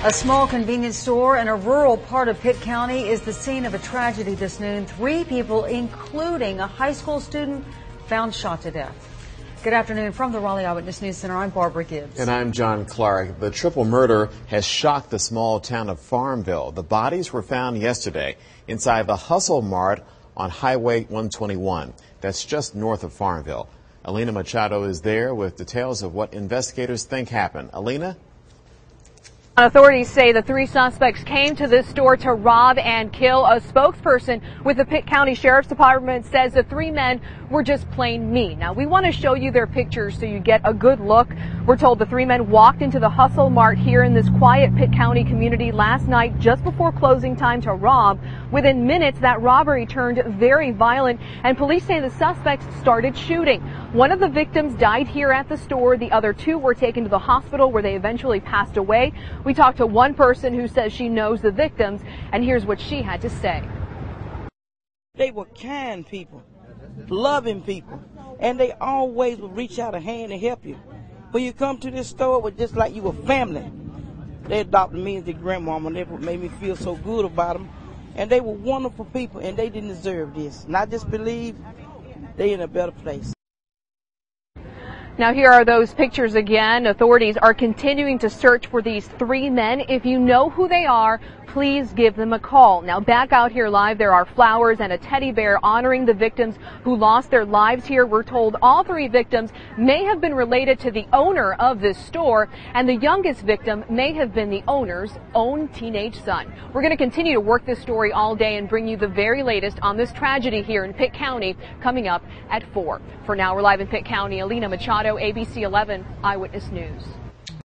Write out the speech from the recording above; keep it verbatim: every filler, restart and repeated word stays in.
A small convenience store in a rural part of Pitt County is the scene of a tragedy this noon. Three people, including a high school student, found shot to death. Good afternoon from the Raleigh Eyewitness News Center. I'm Barbara Gibbs. And I'm John Clark. The triple murder has shocked the small town of Farmville. The bodies were found yesterday inside the Hustle Mart on Highway one twenty-one. That's just north of Farmville. Alina Machado is there with details of what investigators think happened. Alina? Authorities say the three suspects came to this store to rob and kill. A spokesperson with the Pitt County Sheriff's Department says the three men were just plain mean. Now, we want to show you their pictures so you get a good look. We're told the three men walked into the Hustle Mart here in this quiet Pitt County community last night just before closing time to rob. Within minutes, that robbery turned very violent, and police say the suspects started shooting. One of the victims died here at the store. The other two were taken to the hospital where they eventually passed away. We talked to one person who says she knows the victims, and here's what she had to say. They were kind people, loving people, and they always would reach out a hand to help you. When you come to this store, it was just like you were family. They adopted me as their grandmama, and that's what made me feel so good about them. And they were wonderful people, and they didn't deserve this. And I just believe they're in a better place. Now, here are those pictures again. Authorities are continuing to search for these three men. If you know who they are, please give them a call. Now, back out here live, there are flowers and a teddy bear honoring the victims who lost their lives here. We're told all three victims may have been related to the owner of this store, and the youngest victim may have been the owner's own teenage son. We're going to continue to work this story all day and bring you the very latest on this tragedy here in Pitt County coming up at four. For now, we're live in Pitt County. Alina Machado, A B C eleven Eyewitness News.